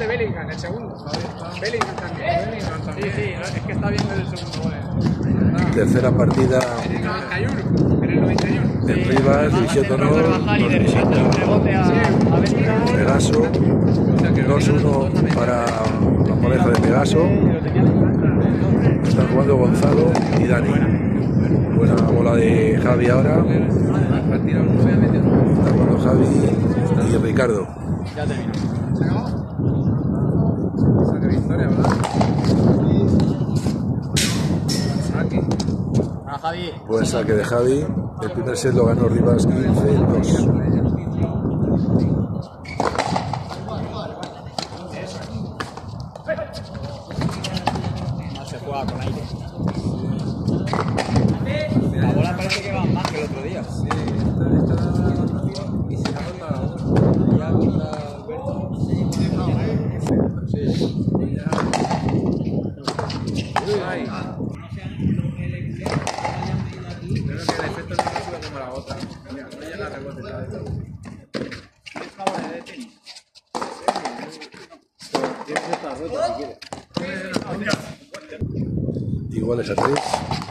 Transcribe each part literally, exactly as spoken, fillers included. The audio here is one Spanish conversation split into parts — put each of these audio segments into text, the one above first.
de Bellingham, el segundo. Bellingham también. Bellingham también. Sí, sí, es que está viendo el segundo gol. Tercera partida En el noventa y uno. En el noventa y uno. en Rivas, División de Honor, nos visita Pegaso, dos uno para la pareja de Pegaso. Están jugando Gonzalo y Dani. Buena bola de Javi ahora. Está jugando Javi y Ricardo. Ya terminó. ¿Se acabó? Saca victoria, ¿verdad? Aquí. Ah, Javi. Buen saque de Javi. El primer set lo ganó Rivas quince dos. No se juega con aire. La bola parece que va más que el otro día. Sí, esta, esta y se la rota la otra. Ya corta Alberto. Sí. Ay. Creo que el efecto no es como la otra. Mira, no llega a rebote, ¿sabes? ¿Es una bola de tenis? Tienes esta rota si quieres. Iguales a tres.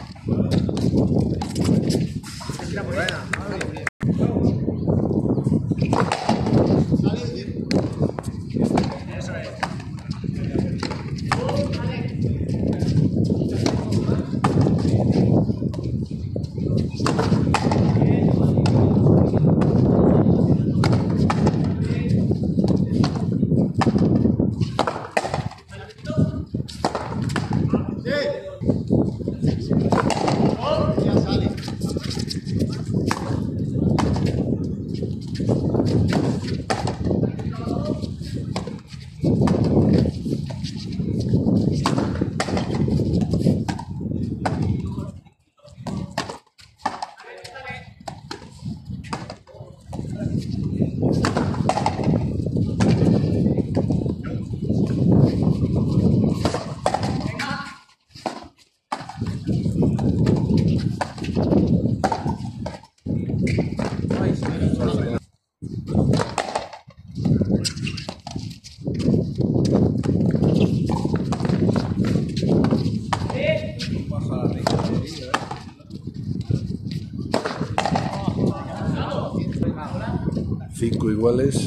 Cinco iguales.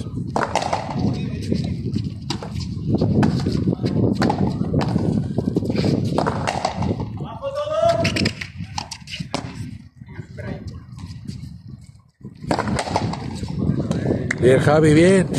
Bien, Javi, bien.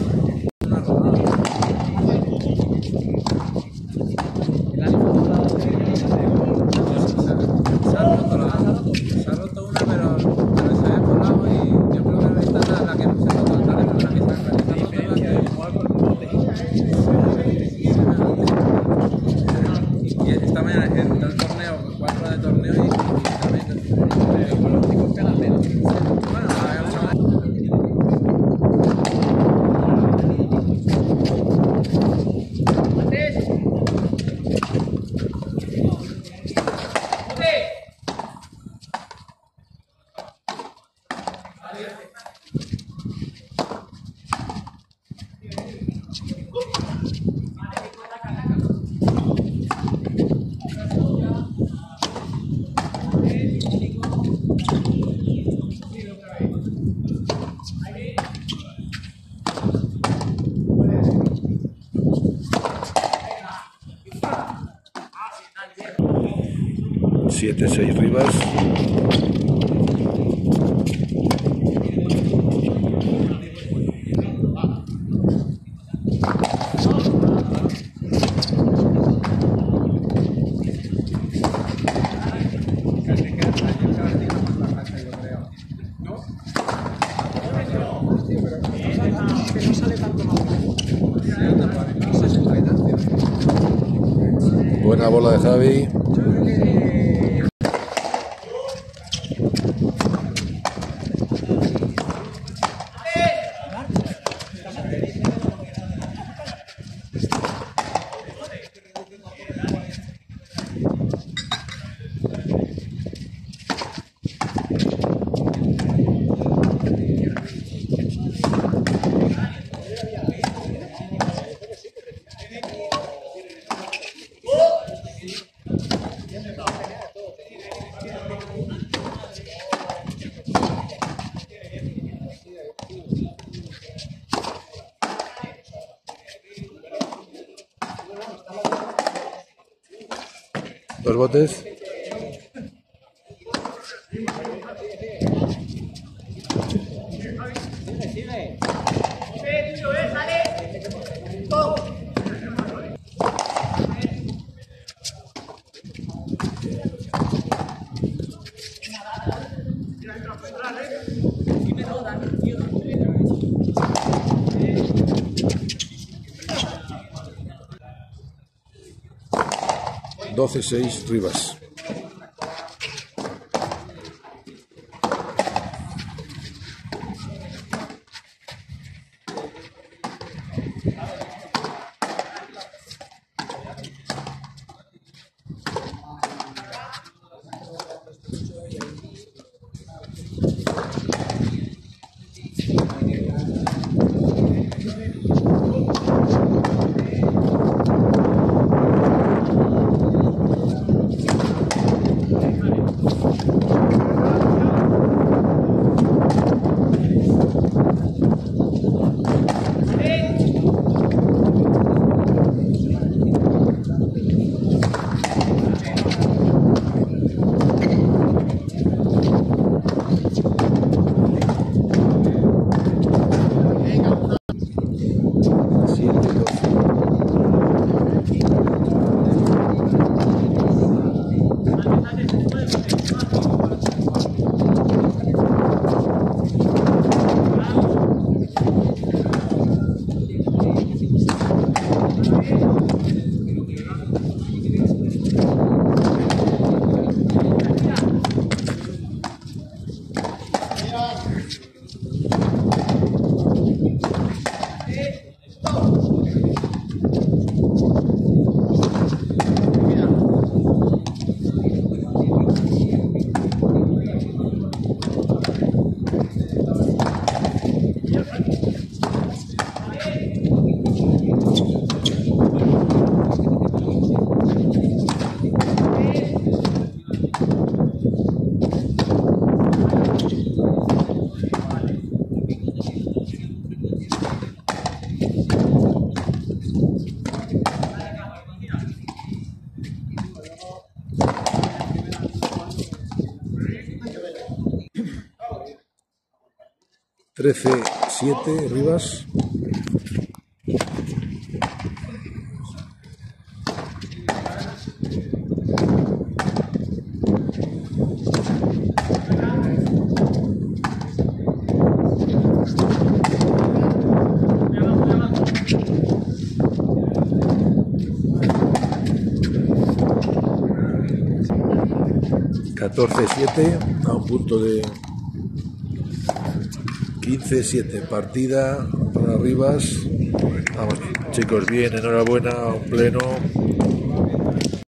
siete seis Rivas. Buena bola de Javi. Dos botes. doce seis Rivas. trece siete Rivas. catorce siete a un punto de quince siete partida para Rivas. Vamos chicos, bien, enhorabuena, un pleno.